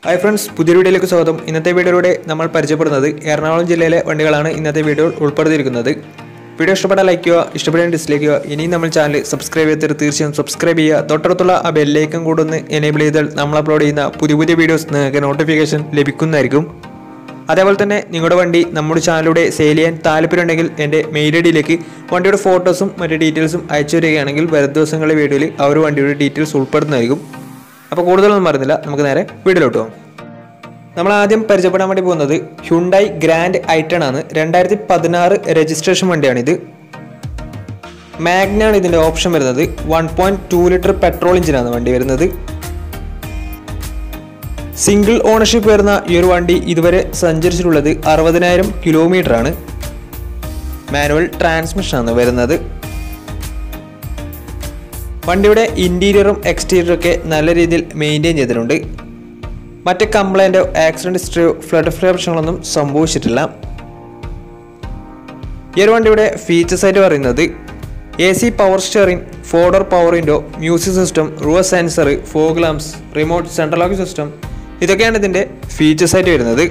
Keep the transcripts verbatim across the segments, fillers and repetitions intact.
Hi friends, പുതിയ വീഡിയോയിലേക്ക് സ്വാഗതം. ഇന്നത്തെ വീഡിയോയിലൂടെ നമ്മൾ പരിചയപ്പെടുന്നത് എറണാകുളം ജില്ലയിലെ വണ്ടികളാണ് ഇന്നത്തെ വീഡിയോയിൽ ഉൾപ്പെടുത്തിയിരിക്കുന്നത്. വീഡിയോ ഇഷ്ടപ്പെട്ടാൽ ലൈക്ക് ചെയ്യുക, ഇഷ്ടപ്പെട്ടാൽ ഡിസ്ലൈക്ക് ചെയ്യുക. ഇനിയും നമ്മൾ ചാനൽ സബ്സ്ക്രൈബ് ചെയ്തിട്ട് തീർച്ചയായും സബ്സ്ക്രൈബ് ചെയ്യുക. തൊട്ടടുത്തുള്ള ആ ബെല്ലൈക്കൺ കൂടെ ഒന്ന് എനേബിൾ ചെയ്താൽ നമ്മൾ അപ്ലോഡ് ചെയ്യുന്ന പുതിയ പുതിയ വീഡിയോസ് നിങ്ങൾക്ക് നോട്ടിഫിക്കേഷൻ ലഭിക്കുന്നതായിരിക്കും. അതേപോലെ തന്നെ നിങ്ങളുടെ വണ്ടി നമ്മുടെ ചാനലിലൂടെ സെയിൽ ചെയ്യാൻ താല്പര്യമുണ്ടെങ്കിൽ എൻ്റെ മെയിൽ ഐ ഡിയിലേക്ക് വണ്ടിയുടെ ഫോട്ടോസും മറ്റു ഡീറ്റെയിൽസും അയച്ചു തരികയാണെങ്കിൽ വരും ദിവസങ്ങളിലെ വീഡിയോയിൽ ആ ഒരു വണ്ടിയുടെ ഡീറ്റെയിൽസ് ഉൾപ്പെടുന്നതായിരിക്കും. അപ്പോൾ കൂടുതലൊന്നും പറയുന്നില്ല, നമുക്ക് നേരെ വീഡിയോയിലോട്ട് പോകാം. നമ്മൾ ആദ്യം പരിചയപ്പെടാൻ വേണ്ടി പോകുന്നത് ഹ്യുണ്ടായി ഗ്രാൻഡ് ഐറ്റൺ ആണ്. രണ്ടായിരത്തി പതിനാറ് രജിസ്ട്രേഷൻ വണ്ടിയാണിത്. മാഗ്നയാണ് ഇതിൻ്റെ ഓപ്ഷൻ വരുന്നത്. One point two litre petrol എഞ്ചിനാണ് വണ്ടി വരുന്നത്. സിംഗിൾ ഓണർഷിപ്പ് വരുന്ന ഈ ഒരു വണ്ടി ഇതുവരെ സഞ്ചരിച്ചിട്ടുള്ളത് അറുപതിനായിരം കിലോമീറ്റർ ആണ്. മാനുവൽ ട്രാൻസ്മിഷനാണ് വരുന്നത്. വണ്ടിയുടെ ഇൻറ്റീരിയറും എക്സ്റ്റീരിയറും ഒക്കെ നല്ല രീതിയിൽ മെയിൻറ്റെയിൻ ചെയ്തിട്ടുണ്ട്. മറ്റ് കംപ്ലൈൻറ്റോ ആക്സിഡൻറ്റ് ഹിസ്റ്ററിയോ ഫ്ലഡ് ഫ്ലേ പ്രശ്നങ്ങളൊന്നും സംഭവിച്ചിട്ടില്ല. ഈ ഒരു വണ്ടിയുടെ ഫീച്ചേഴ്സ് ആയിട്ട് പറയുന്നത് A C power steering, four door power window, music system, reverse sensor, fog lamps, remote central lock system, ഇതൊക്കെയാണ് ഇതിൻ്റെ ഫീച്ചേഴ്സ് ആയിട്ട് വരുന്നത്.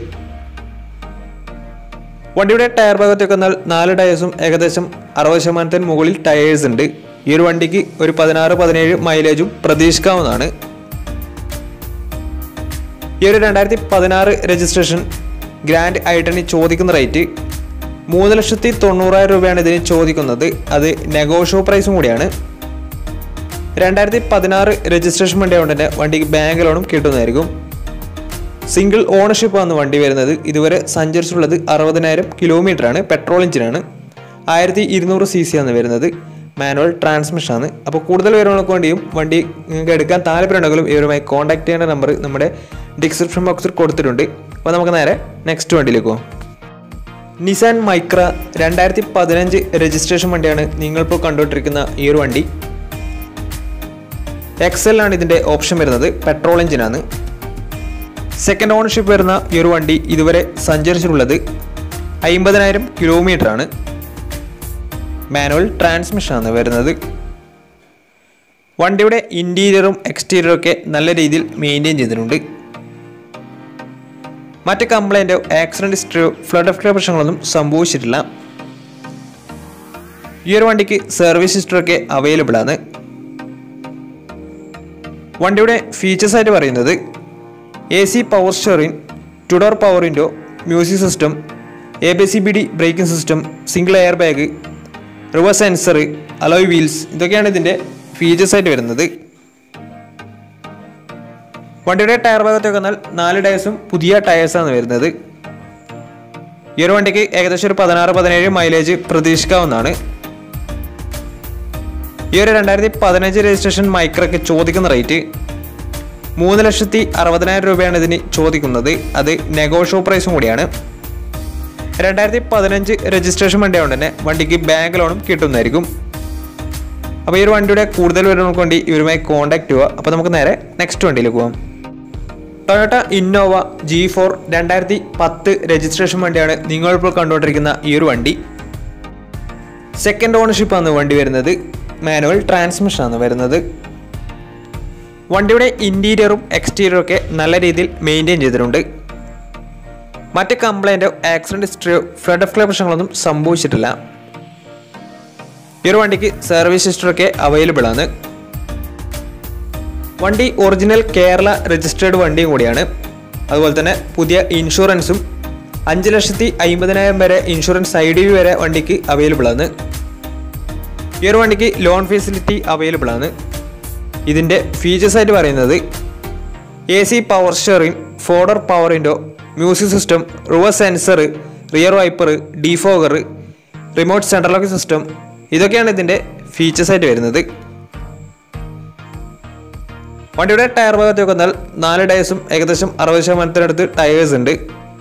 വണ്ടിയുടെ ടയർ ഭാഗത്തേക്ക് വന്നാൽ നാല് ടയേഴ്സും ഏകദേശം അറുപത് ശതമാനത്തിന് മുകളിൽ ടയേഴ്സ് ഉണ്ട്. ഈ ഒരു വണ്ടിക്ക് ഒരു പതിനാറ് പതിനേഴ് മൈലേജും പ്രതീക്ഷിക്കാവുന്നതാണ്. ഈ ഒരു രണ്ടായിരത്തി പതിനാറ് രജിസ്ട്രേഷൻ ഗ്രാൻഡ് ഐറ്റണിന് ചോദിക്കുന്ന റേറ്റ് മൂന്ന് ലക്ഷത്തി തൊണ്ണൂറായിരം രൂപയാണ് ഇതിന് ചോദിക്കുന്നത്. അത് നെഗോഷ്യോ പ്രൈസും കൂടിയാണ്. രണ്ടായിരത്തി പതിനാറ് രജിസ്ട്രേഷൻ വണ്ടി ആയതുകൊണ്ട് തന്നെ വണ്ടിക്ക് ബാങ്ക് ലോണും കിട്ടുന്നതായിരിക്കും. സിംഗിൾ ഓണർഷിപ്പ് ആണ് വണ്ടി വരുന്നത്. ഇതുവരെ സഞ്ചരിച്ചിട്ടുള്ളത് അറുപതിനായിരം കിലോമീറ്റർ ആണ്. പെട്രോൾ എഞ്ചിനാണ്. ആയിരത്തി ഇരുന്നൂറ് സി സി ആണ് വരുന്നത്. മാനുവൽ ട്രാൻസ്മിഷൻ ആണ്. അപ്പോൾ കൂടുതൽ വിവരങ്ങൾക്ക് വേണ്ടിയും വണ്ടി നിങ്ങൾക്ക് എടുക്കാൻ താല്പര്യമുണ്ടെങ്കിലും ഇവരുമായി കോൺടാക്ട് ചെയ്യേണ്ട നമ്പർ നമ്മുടെ ഡിസ്ക്രിപ്ഷൻ ബോക്സിൽ കൊടുത്തിട്ടുണ്ട്. അപ്പോൾ നമുക്ക് നേരെ നെക്സ്റ്റ് വണ്ടിയിലേക്ക് പോകാം. നിസാൻ മൈക്ര രണ്ടായിരത്തി പതിനഞ്ച് രജിസ്ട്രേഷൻ വണ്ടിയാണ് നിങ്ങളിപ്പോൾ കണ്ടുകൊണ്ടിരിക്കുന്ന ഈ ഒരു വണ്ടി. എക്സൽ ആണ് ഇതിൻ്റെ ഓപ്ഷൻ വരുന്നത്. പെട്രോൾ എഞ്ചിനാണ്. സെക്കൻഡ് ഓണർഷിപ്പ് വരുന്ന ഈ ഒരു വണ്ടി ഇതുവരെ സഞ്ചരിച്ചിട്ടുള്ളത് അമ്പതിനായിരം കിലോമീറ്റർ ആണ്. മാനുവൽ ട്രാൻസ്മിഷനാണ് വരുന്നത്. വണ്ടിയുടെ ഇൻറ്റീരിയറും എക്സ്റ്റീരിയറും ഒക്കെ നല്ല രീതിയിൽ മെയിൻറ്റെയിൻ ചെയ്തിട്ടുണ്ട്. മറ്റ് കംപ്ലൈൻറ്റോ ആക്സിഡൻറ്റ് ഹിസ്റ്ററിയോ ഫ്ലഡ് ഫ്ലേ പ്രശ്നങ്ങളൊന്നും സംഭവിച്ചിട്ടില്ല. ഈ ഒരു വണ്ടിക്ക് സർവീസ് ഹിസ്റ്ററൊക്കെ അവൈലബിൾ ആണ്. വണ്ടിയുടെ ഫീച്ചേഴ്സ് ആയിട്ട് പറയുന്നത് A C power steering, two door power window, music system, A B C B D braking system, single air bag, reverse sensor, alloy wheels, ഇതൊക്കെയാണ് ഇതിൻ്റെ ഫീച്ചേഴ്സ് ആയിട്ട് വരുന്നത്. വണ്ടിയുടെ ടയർ ഭാഗത്തേക്ക് വന്നാൽ നാല് ടയേഴ്സും പുതിയ ടയേഴ്സാണ് വരുന്നത്. ഈ ഒരു വണ്ടിക്ക് ഏകദേശം ഒരു പതിനാറ് പതിനേഴ് മൈലേജ് പ്രതീക്ഷിക്കാവുന്നതാണ്. ഈ ഒരു രണ്ടായിരത്തി പതിനഞ്ച് രജിസ്ട്രേഷൻ മൈക്രയ്ക്ക് ചോദിക്കുന്ന റേറ്റ് മൂന്ന് ലക്ഷത്തി അറുപതിനായിരം രൂപയാണ് ഇതിന് ചോദിക്കുന്നത്. അത് നെഗോഷ്യോ പ്രൈസും കൂടിയാണ്. രണ്ടായിരത്തി പതിനഞ്ച് രജിസ്ട്രേഷൻ വണ്ടി ആയതുകൊണ്ട് തന്നെ വണ്ടിക്ക് ബാങ്ക് ലോണും കിട്ടുന്നതായിരിക്കും. അപ്പോൾ ഈ ഒരു വണ്ടിയുടെ കൂടുതൽ വിവരങ്ങൾക്ക് വേണ്ടി ഇവരുമായി കോൺടാക്ട് ചെയ്യുക. അപ്പോൾ നമുക്ക് നേരെ നെക്സ്റ്റ് വണ്ടിയിലേക്ക് പോകാം. ടൊയോട്ട ഇന്നോവ ജി ഫോർ രണ്ടായിരത്തി പത്ത് രജിസ്ട്രേഷൻ വണ്ടിയാണ് നിങ്ങളിപ്പോൾ കണ്ടുകൊണ്ടിരിക്കുന്ന ഈ ഒരു വണ്ടി. സെക്കൻഡ് ഓണർഷിപ്പാണ് വണ്ടി വരുന്നത്. മാനുവൽ ട്രാൻസ്മിഷനാണ് വരുന്നത്. വണ്ടിയുടെ ഇൻറ്റീരിയറും എക്സ്റ്റീരിയറും ഒക്കെ നല്ല രീതിയിൽ മെയിൻറ്റെയിൻ ചെയ്തിട്ടുണ്ട്. മറ്റ് കംപ്ലൈൻറ്റോ ആക്സിഡൻറ്റ് ഹിസ്റ്ററിയോ ഫ്ലഡ് ഫ്ലേ പ്രശ്നങ്ങളൊന്നും സംഭവിച്ചിട്ടില്ല. ഈ ഒരു വണ്ടിക്ക് സർവീസ് ഹിസ്റ്ററൊക്കെ അവൈലബിൾ ആണ്. വണ്ടി ഒറിജിനൽ കേരള രജിസ്റ്റേർഡ് വണ്ടിയും കൂടിയാണ്. അതുപോലെ തന്നെ പുതിയ ഇൻഷുറൻസും അഞ്ച് ലക്ഷത്തി അമ്പതിനായിരം വരെ ഇൻഷുറൻസ് ഐ ഡി വി വരെ വണ്ടിക്ക് അവൈലബിൾ ആണ്. ഈ ഒരു വണ്ടിക്ക് ലോൺ ഫെസിലിറ്റി അവൈലബിൾ ആണ്. ഇതിൻ്റെ ഫീച്ചേഴ്സ് ആയിട്ട് പറയുന്നത് A C power steering, four door power window, music system, reverse sensor, rear wiper, defogger, remote central lock system, ഇതൊക്കെയാണ് ഇതിൻ്റെ ഫീച്ചേഴ്സ് ആയിട്ട് വരുന്നത്. വണ്ടിയുടെ ടയർ ഭാഗത്തേക്ക് വന്നാൽ നാല് ടയേഴ്സും ഏകദേശം അറുപത് ശതമാനത്തിനടുത്ത് ടയേഴ്സ് ഉണ്ട്.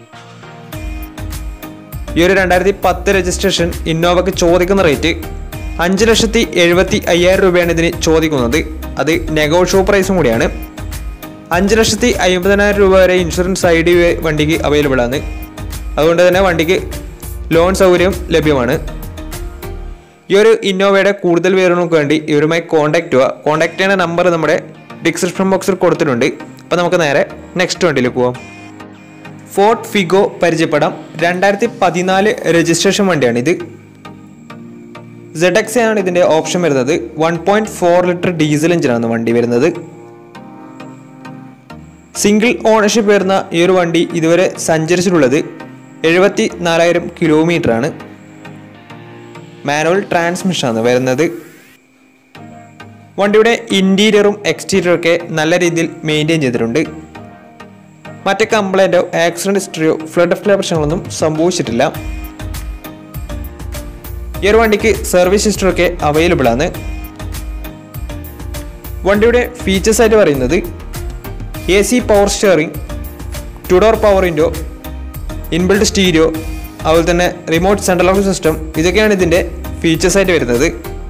ഈ ഒരു രണ്ടായിരത്തി പത്ത് രജിസ്ട്രേഷൻ ഇന്നോവയ്ക്ക് ചോദിക്കുന്ന റേറ്റ് അഞ്ച് ലക്ഷത്തി എഴുപത്തി അയ്യായിരം രൂപയാണ് ഇതിന് ചോദിക്കുന്നത്. അത് നെഗോഷ്യോ പ്രൈസും കൂടിയാണ്. അഞ്ച് ലക്ഷത്തി അമ്പതിനായിരം രൂപ വരെ ഇൻഷുറൻസ് ഐ ഡി വണ്ടിക്ക് അവൈലബിൾ ആണ്. അതുകൊണ്ട് തന്നെ വണ്ടിക്ക് ലോൺ സൗകര്യം ലഭ്യമാണ്. ഈ ഒരു ഇന്നോവയുടെ കൂടുതൽ വിവരങ്ങൾക്ക് വേണ്ടി ഇവരുമായി കോൺടാക്ട് ചെയ്യുക. കോൺടാക്ട് ചെയ്യുന്ന നമ്പർ നമ്മുടെ ഡിസ്ക്രിപ്ഷൻ ബോക്സിൽ കൊടുത്തിട്ടുണ്ട്. അപ്പോൾ നമുക്ക് നേരെ നെക്സ്റ്റ് വണ്ടിയിലേക്ക് പോവാം. ഫോർഡ് ഫിഗോ പരിചയപ്പെടാം. രണ്ടായിരത്തി പതിനാല് രജിസ്ട്രേഷൻ വണ്ടിയാണിത്. സെഡ് എക്സ് ആണ് ഇതിൻ്റെ ഓപ്ഷൻ വരുന്നത്. One point four litre diesel എഞ്ചിനാണ് വണ്ടി വരുന്നത്. സിംഗിൾ ഓണർഷിപ്പ് വരുന്ന ഈ ഒരു വണ്ടി ഇതുവരെ സഞ്ചരിച്ചിട്ടുള്ളത് എഴുപത്തി നാലായിരം കിലോമീറ്റർ ആണ്. മാനുവൽ ട്രാൻസ്മിഷനാണ് വരുന്നത്. വണ്ടിയുടെ ഇൻറ്റീരിയറും എക്സ്റ്റീരിയറും ഒക്കെ നല്ല രീതിയിൽ മെയിൻറ്റെയിൻ ചെയ്തിട്ടുണ്ട്. മറ്റ് കംപ്ലൈൻറ്റോ ആക്സിഡൻറ്റ് ഹിസ്റ്ററിയോ ഫ്ലഡ് ഫ്ലോ പ്രശ്നങ്ങളൊന്നും സംഭവിച്ചിട്ടില്ല. ഈ ഒരു വണ്ടിക്ക് സർവീസ് ഹിസ്റ്ററി ഒക്കെ അവൈലബിൾ ആണ്. വണ്ടിയുടെ ഫീച്ചേഴ്സ് ആയിട്ട് പറയുന്നത് A C power steering, two door power window, inbuilt stereo, അതുപോലെ തന്നെ റിമോട്ട് സെൻട്രൽ ലോക്ക് സിസ്റ്റം, ഇതൊക്കെയാണ് ഇതിൻ്റെ ഫീച്ചേഴ്സ് ആയിട്ട് വരുന്നത്.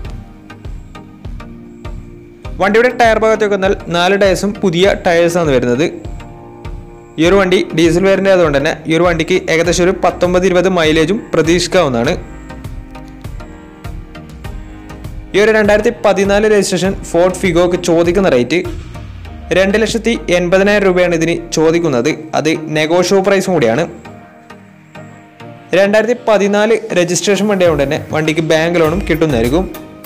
വണ്ടിയുടെ ടയർ ഭാഗത്തേക്ക് വന്നാൽ നാല് ടയേഴ്സും പുതിയ ടയേഴ്സാണ് വരുന്നത്. ഈ ഒരു വണ്ടി ഡീസൽ വേരിയൻ്റ് ആയതുകൊണ്ട് തന്നെ ഈ ഒരു വണ്ടിക്ക് ഏകദേശം ഒരു പത്തൊമ്പത് ഇരുപത് മൈലേജും പ്രതീക്ഷിക്കാവുന്നതാണ്. ഈ ഒരു രണ്ടായിരത്തി പതിനാല് രജിസ്ട്രേഷൻ ഫോർഡ് ഫിഗോക്ക് ചോദിക്കുന്ന റേറ്റ് രണ്ട് ലക്ഷത്തി എൺപതിനായിരം രൂപയാണ് ഇതിന് ചോദിക്കുന്നത്. അത് നെഗോഷ്യബിൾ പ്രൈസും കൂടിയാണ്. രണ്ടായിരത്തി പതിനാല് രജിസ്ട്രേഷൻ വണ്ടി ആയതുകൊണ്ട് തന്നെ വണ്ടിക്ക് ബാങ്ക് ലോണും കിട്ടുന്നതായിരിക്കും.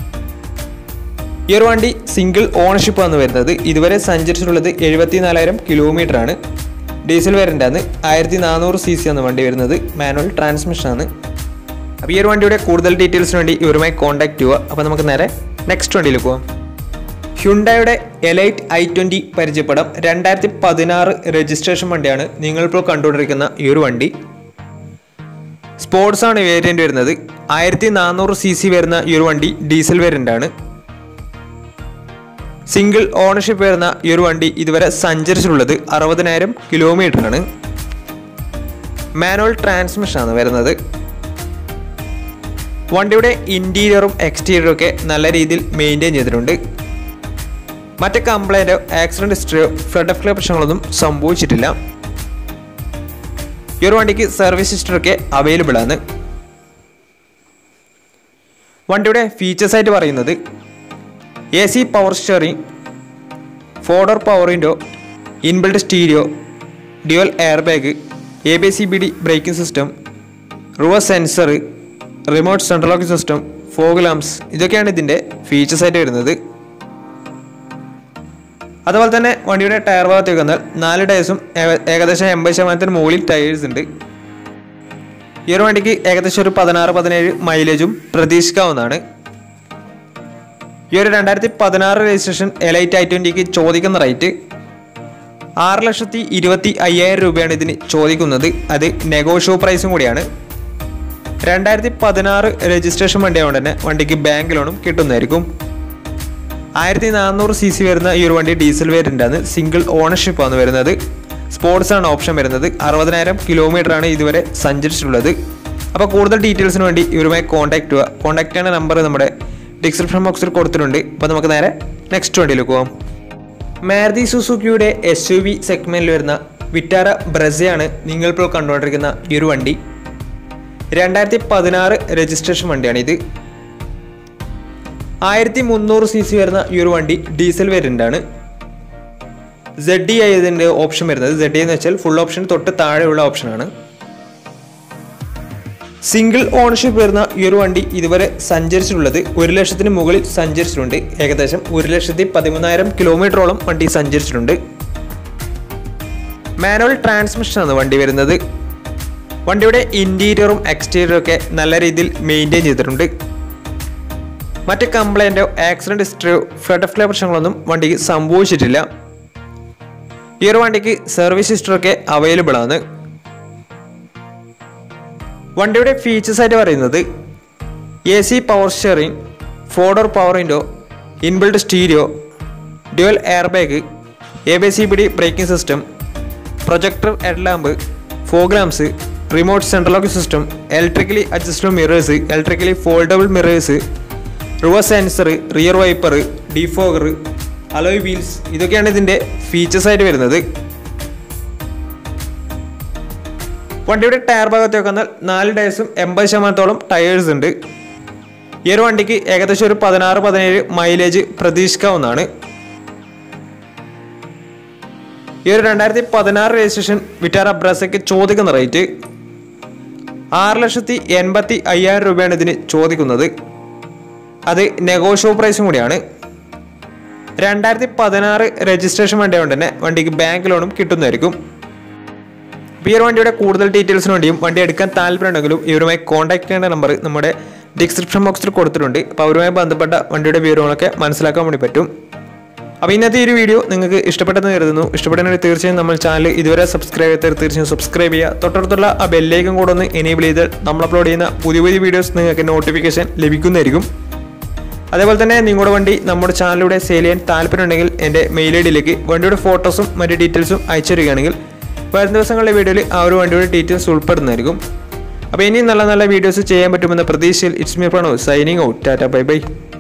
ഈ ഒരു വണ്ടി സിംഗിൾ ഓണർഷിപ്പ് ആണ് വരുന്നത്. ഇതുവരെ സഞ്ചരിച്ചിട്ടുള്ളത് എഴുപത്തി നാലായിരം കിലോമീറ്റർ ആണ്. ഡീസൽ വേരിയൻ്റ് ആണ്. ആയിരത്തി നാനൂറ് സി സി ആണ് വണ്ടി വരുന്നത്. മാനുവൽ ട്രാൻസ്മിഷൻ ആണ്. അപ്പോൾ ഈ ഒരു വണ്ടിയുടെ കൂടുതൽ ഡീറ്റെയിൽസിന് വേണ്ടി ഇവരുമായി കോൺടാക്ട് ചെയ്യുക. അപ്പോൾ നമുക്ക് നേരെ നെക്സ്റ്റ് വണ്ടിയിലേക്ക് പോകാം. ഹ്യുണ്ടായുടെ എലൈറ്റ് ഐ ട്വൻ്റി പരിചയപ്പെടാം. രണ്ടായിരത്തി പതിനാറ് രജിസ്ട്രേഷൻ വണ്ടിയാണ് നിങ്ങളിപ്പോൾ കണ്ടുകൊണ്ടിരിക്കുന്ന ഈ ഒരു വണ്ടി. സ്പോർട്സ് ആണ് വേരിയൻ്റ് വരുന്നത്. ആയിരത്തി നാനൂറ് സി സി വരുന്ന ഈ ഒരു വണ്ടി ഡീസൽ വേരിയൻ്റ് ആണ്. സിംഗിൾ ഓണർഷിപ്പ് വരുന്ന ഈ ഒരു വണ്ടി ഇതുവരെ സഞ്ചരിച്ചിട്ടുള്ളത് അറുപതിനായിരം കിലോമീറ്റർ ആണ്. മാനുവൽ ട്രാൻസ്മിഷൻ ആണ് വരുന്നത്. വണ്ടിയുടെ ഇൻറ്റീരിയറും എക്സ്റ്റീരിയറും ഒക്കെ നല്ല രീതിയിൽ മെയിൻറ്റെയിൻ ചെയ്തിട്ടുണ്ട്. മറ്റ് കംപ്ലൈൻറ്റോ ആക്സിഡൻറ്റ് ഹിസ്റ്ററിയോ ഫ്ലഡ് ഫ്ലോ പ്രശ്നങ്ങളൊന്നും സംഭവിച്ചിട്ടില്ല. ഈ ഒരു വണ്ടിക്ക് സർവീസ് ഹിസ്റ്ററി ഒക്കെ അവൈലബിൾ ആണ്. വണ്ടിയുടെ ഫീച്ചേഴ്സ് ആയിട്ട് പറയുന്നത് A C power steering, four door power window, inbuilt stereo, dual air bag, A B C B D braking system, reverse sensor, remote central lock system, fog lamps, ഇതൊക്കെയാണ് ഇതിൻ്റെ features ആയിട്ട് വരുന്നത്. അതുപോലെ തന്നെ വണ്ടിയുടെ ടയർ ഭാഗത്തേക്ക് വന്നാൽ നാല് ടയേഴ്സും ഏകദേശം എൺപത് ശതമാനത്തിന് മുകളിൽ ടയേഴ്സ് ഉണ്ട്. ഈ ഒരു വണ്ടിക്ക് ഏകദേശം ഒരു പതിനാറ് പതിനേഴ് മൈലേജും പ്രതീക്ഷിക്കാവുന്നതാണ്. ഈ ഒരു രണ്ടായിരത്തി പതിനാറ് രജിസ്ട്രേഷൻ എലൈറ്റ് ഐ ട്വൻ്റിക്ക് ചോദിക്കുന്ന റേറ്റ് ആറ് ലക്ഷത്തി ഇരുപത്തി അയ്യായിരം രൂപയാണ് ഇതിന് ചോദിക്കുന്നത്. അത് നെഗോഷ്യബിൾ പ്രൈസും കൂടിയാണ്. രണ്ടായിരത്തി പതിനാറ് രജിസ്ട്രേഷൻ വണ്ടി ആയതുകൊണ്ട് തന്നെ വണ്ടിക്ക് ബാങ്ക് ലോണും കിട്ടുന്നതായിരിക്കും. ആയിരത്തി നാനൂറ് സി സി വരുന്ന ഈ ഒരു വണ്ടി ഡീസൽ വേരിയൻ്റ് ആണ്. സിംഗിൾ ഓണർഷിപ്പ് ആണ് വരുന്നത്. സ്പോർട്സ് ആണ് ഓപ്ഷൻ വരുന്നത്. അറുപതിനായിരം കിലോമീറ്റർ ആണ് ഇതുവരെ സഞ്ചരിച്ചിട്ടുള്ളത്. അപ്പോൾ കൂടുതൽ ഡീറ്റെയിൽസിന് വേണ്ടി ഇവരുമായി കോൺടാക്ട് ചെയ്യുക. കോൺടാക്ട് ചെയ്യുന്ന നമ്പർ നമ്മുടെ ഡിസ്ക്രിപ്ഷൻ ബോക്സിൽ കൊടുത്തിട്ടുണ്ട്. അപ്പോൾ നമുക്ക് നേരെ നെക്സ്റ്റ് വണ്ടിയിലേക്ക് പോകാം. മാരുതി സുസുക്കിയുടെ എസ് യു വി സെഗ്മെൻറ്റിൽ വരുന്ന വിറ്റാര ബ്രസയാണ് നിങ്ങളിപ്പോൾ കണ്ടുകൊണ്ടിരിക്കുന്ന ഈ ഒരു വണ്ടി. രണ്ടായിരത്തി പതിനാറ് രജിസ്ട്രേഷൻ വണ്ടിയാണിത്. ആയിരത്തി മുന്നൂറ് സി സി വരുന്ന ഈ ഒരു വണ്ടി ഡീസൽ വേരിയൻ്റ് ആണ്. സെഡ് ഡി ഇതിൻ്റെ ഓപ്ഷൻ വരുന്നത്. സെഡ് ഡി എന്ന് വെച്ചാൽ ഫുൾ ഓപ്ഷൻ തൊട്ട് താഴെയുള്ള ഓപ്ഷനാണ്. സിംഗിൾ ഓണർഷിപ്പ് വരുന്ന ഈ ഒരു വണ്ടി ഇതുവരെ സഞ്ചരിച്ചിട്ടുള്ളത് ഒരു ലക്ഷത്തിന് മുകളിൽ സഞ്ചരിച്ചിട്ടുണ്ട്. ഏകദേശം ഒരു ലക്ഷത്തി പതിമൂന്നായിരം കിലോമീറ്ററോളം വണ്ടി സഞ്ചരിച്ചിട്ടുണ്ട്. മാനുവൽ ട്രാൻസ്മിഷനാണ് വണ്ടി വരുന്നത്. വണ്ടിയുടെ ഇൻറ്റീരിയറും എക്സ്റ്റീരിയറും ഒക്കെ നല്ല രീതിയിൽ മെയിൻറ്റെയിൻ ചെയ്തിട്ടുണ്ട്. മറ്റ് കംപ്ലൈൻറ്റോ ആക്സിഡൻറ്റ് ഹിസ്റ്ററിയോ ഫ്ലഡ് ഫ്ലോ പ്രശ്നങ്ങളൊന്നും വണ്ടിക്ക് സംഭവിച്ചിട്ടില്ല. ഈ ഒരു വണ്ടിക്ക് സർവീസ് ഹിസ്റ്ററി ഒക്കെ അവൈലബിൾ ആണ്. വണ്ടിയുടെ ഫീച്ചേഴ്സ് ആയിട്ട് പറയുന്നത് A C power steering, four door power window, inbuilt stereo, dual air bag, A B C B D braking system, projector head lamp, fog lamps, remote central lock system, electrically adjustable mirrors, electrically foldable mirrors, reverse sensor, rear wiper, defogger, alloy wheels, ഇതൊക്കെയാണ് ഇതിൻ്റെ features ആയിട്ട് വരുന്നത്. വണ്ടിയുടെ tyre ഭാഗത്തേക്ക് വന്നാൽ നാല് ടയേഴ്സും എൺപത് ശതമാനത്തോളം ടയേഴ്സ് ഉണ്ട്. ഈ ഒരു വണ്ടിക്ക് ഏകദേശം ഒരു പതിനാറ് പതിനേഴ് മൈലേജ് പ്രതീക്ഷിക്കാവുന്നതാണ്. ഈ ഒരു രണ്ടായിരത്തി പതിനാറ് രജിസ്ട്രേഷൻ വിറ്റാര ബ്രസയ്ക്ക് ചോദിക്കുന്ന റേറ്റ് ആറ് ലക്ഷത്തി എൺപത്തി അയ്യായിരം രൂപയാണ് ഇതിന് ചോദിക്കുന്നത്. അത് നെഗോഷ്യബിൾ പ്രൈസും കൂടിയാണ്. രണ്ടായിരത്തി പതിനാറ് രജിസ്ട്രേഷൻ വണ്ടി കൊണ്ട് തന്നെ വണ്ടിക്ക് ബാങ്ക് ലോണും കിട്ടുന്നതായിരിക്കും. ഈ ഒരു വണ്ടിയുടെ കൂടുതൽ ഡീറ്റെയിൽസിന് വേണ്ടിയും വണ്ടി എടുക്കാൻ താല്പര്യമുണ്ടെങ്കിലും ഇവരുമായി കോൺടാക്ട് ചെയ്യേണ്ട നമ്പർ നമ്മുടെ ഡിസ്ക്രിപ്ഷൻ ബോക്സിൽ കൊടുത്തിട്ടുണ്ട്. അപ്പോൾ അവരുമായി ബന്ധപ്പെട്ട വണ്ടിയുടെ വിവരങ്ങളൊക്കെ മനസ്സിലാക്കാൻ വേണ്ടി പറ്റും. അപ്പോൾ ഇന്നത്തെ ഈ ഒരു വീഡിയോ നിങ്ങൾക്ക് ഇഷ്ടപ്പെട്ടെന്ന് കരുതുന്നു. ഇഷ്ടപ്പെട്ടെങ്കിൽ തീർച്ചയായും നമ്മൾ ചാനൽ ഇതുവരെ സബ്സ്ക്രൈബ് ചെയ്താൽ തീർച്ചയായും സബ്സ്ക്രൈബ് ചെയ്യുക. തൊട്ടടുത്തുള്ള ആ ബെല്ലേക്കും കൂടെ ഒന്ന് എനേബിൾ ചെയ്താൽ നമ്മൾ അപ്ലോഡ് ചെയ്യുന്ന പുതിയ പുതിയ വീഡിയോസ് നിങ്ങൾക്ക് നോട്ടിഫിക്കേഷൻ ലഭിക്കുന്നതായിരിക്കും. അതേപോലെ തന്നെ നിങ്ങളുടെ വണ്ടി നമ്മുടെ ചാനലിലൂടെ സെയിൽ ചെയ്യാൻ താല്പര്യമുണ്ടെങ്കിൽ എൻ്റെ മെയിൽ ഐ ഡിയിലേക്ക് വണ്ടിയുടെ ഫോട്ടോസും മറ്റ് ഡീറ്റെയിൽസും അയച്ചു തരികയാണെങ്കിൽ വരും ദിവസങ്ങളിലെ വീഡിയോയിൽ ആ ഒരു വണ്ടിയുടെ ഡീറ്റെയിൽസ് ഉൾപ്പെടുന്നതായിരിക്കും. അപ്പോൾ ഇനിയും നല്ല നല്ല വീഡിയോസ് ചെയ്യാൻ പറ്റുമെന്ന പ്രതീക്ഷയിൽ it's me Pranav signing out. Tata bye by.